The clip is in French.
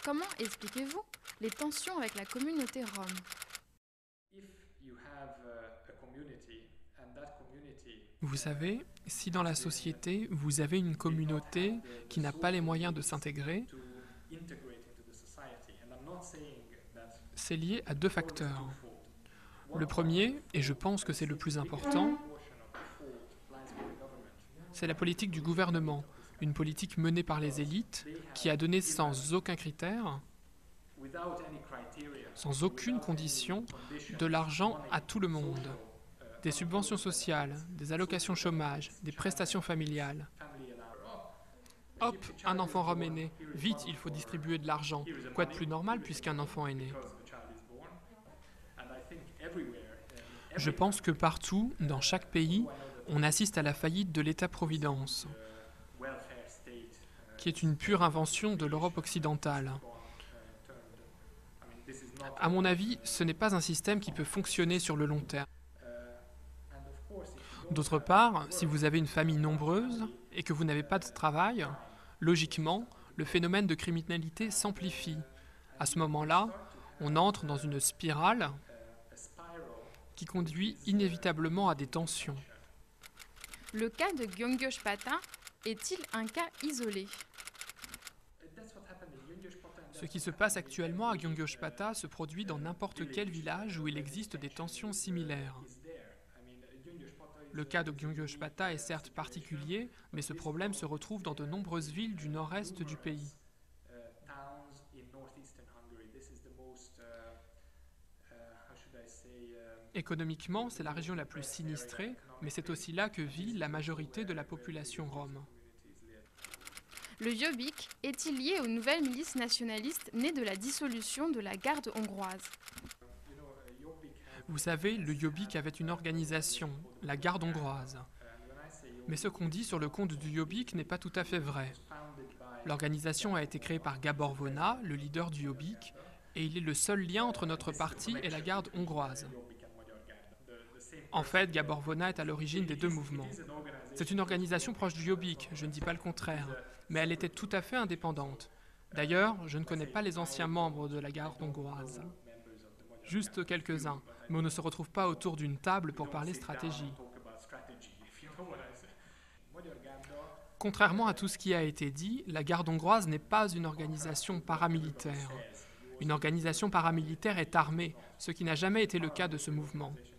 Comment expliquez-vous les tensions avec la communauté rome? Vous savez, si dans la société, vous avez une communauté qui n'a pas les moyens de s'intégrer, c'est lié à deux facteurs. Le premier, et je pense que c'est le plus important, c'est la politique du gouvernement, une politique menée par les élites qui a donné sans aucun critère, sans aucune condition, de l'argent à tout le monde. Des subventions sociales, des allocations chômage, des prestations familiales. Hop, un enfant rome est né. Vite, il faut distribuer de l'argent. Quoi de plus normal puisqu'un enfant est né? Je pense que partout, dans chaque pays, on assiste à la faillite de l'État-providence, qui est une pure invention de l'Europe occidentale. À mon avis, ce n'est pas un système qui peut fonctionner sur le long terme. D'autre part, si vous avez une famille nombreuse et que vous n'avez pas de travail, logiquement, le phénomène de criminalité s'amplifie. À ce moment-là, on entre dans une spirale qui conduit inévitablement à des tensions. Le cas de Gyöngyös-Patha est-il un cas isolé? Ce qui se passe actuellement à Gyöngyös-Patha se produit dans n'importe quel village où il existe des tensions similaires. Le cas de Gyöngyös-Patha est certes particulier, mais ce problème se retrouve dans de nombreuses villes du nord-est du pays. Économiquement, c'est la région la plus sinistrée, mais c'est aussi là que vit la majorité de la population rome. Le Jobbik est-il lié aux nouvelles milices nationalistes nées de la dissolution de la garde hongroise? Vous savez, le Jobbik avait une organisation, la garde hongroise. Mais ce qu'on dit sur le compte du Jobbik n'est pas tout à fait vrai. L'organisation a été créée par Gábor Vona, le leader du Jobbik, et il est le seul lien entre notre parti et la garde hongroise. En fait, Gábor Vona est à l'origine des deux mouvements. C'est une organisation proche du Jobbik, je ne dis pas le contraire, mais elle était tout à fait indépendante. D'ailleurs, je ne connais pas les anciens membres de la garde hongroise. Juste quelques-uns, mais on ne se retrouve pas autour d'une table pour parler stratégie. Contrairement à tout ce qui a été dit, la garde hongroise n'est pas une organisation paramilitaire. Une organisation paramilitaire est armée, ce qui n'a jamais été le cas de ce mouvement.